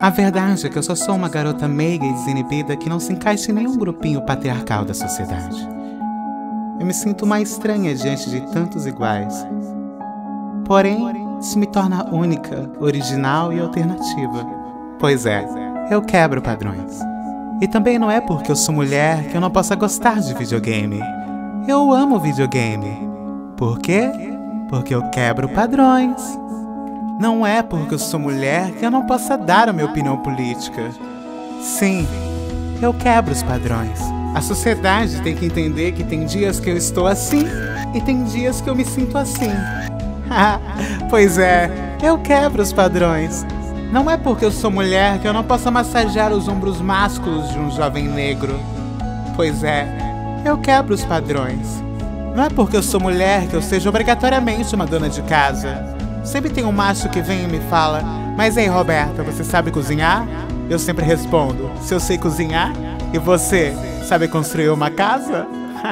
A verdade é que eu só sou uma garota meiga e desinibida que não se encaixa em nenhum grupinho patriarcal da sociedade. Eu me sinto uma estranha diante de tantos iguais. Porém, isso me torna única, original e alternativa. Pois é, eu quebro padrões. E também não é porque eu sou mulher que eu não possa gostar de videogame. Eu amo videogame. Por quê? Porque eu quebro padrões. Não é porque eu sou mulher que eu não possa dar a minha opinião política. Sim, eu quebro os padrões. A sociedade tem que entender que tem dias que eu estou assim e tem dias que eu me sinto assim. Pois é, eu quebro os padrões. Não é porque eu sou mulher que eu não possa massagear os ombros másculos de um jovem negro. Pois é, eu quebro os padrões. Não é porque eu sou mulher que eu seja obrigatoriamente uma dona de casa. Sempre tem um macho que vem e me fala: mas ei, Roberta, você sabe cozinhar? Eu sempre respondo: se eu sei cozinhar. E você, sabe construir uma casa?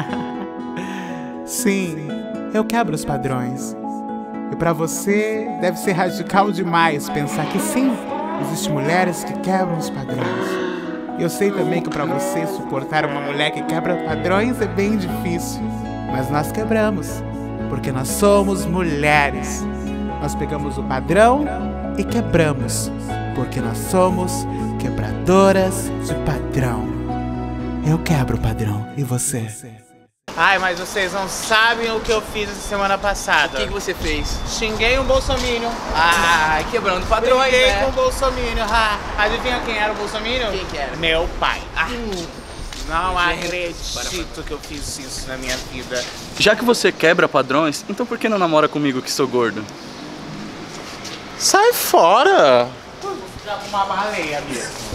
Sim, eu quebro os padrões. E pra você, deve ser radical demais pensar que sim, existem mulheres que quebram os padrões. Eu sei também que pra você suportar uma mulher que quebra padrões é bem difícil. Mas nós quebramos, porque nós somos mulheres. Nós pegamos o padrão e quebramos, porque nós somos quebradoras de padrão. Eu quebro o padrão, e você? Ai, mas vocês não sabem o que eu fiz essa semana passada. O que você fez? Xinguei um bolsominion. Ai, quebrando padrões, Briguei né? com um bolsominion. Adivinha quem era o bolsominion? Quem que era? Meu pai. Não acredito que eu fiz isso na minha vida. Já que você quebra padrões, então por que não namora comigo que sou gordo? Sai fora! Vou uma baleia mesmo.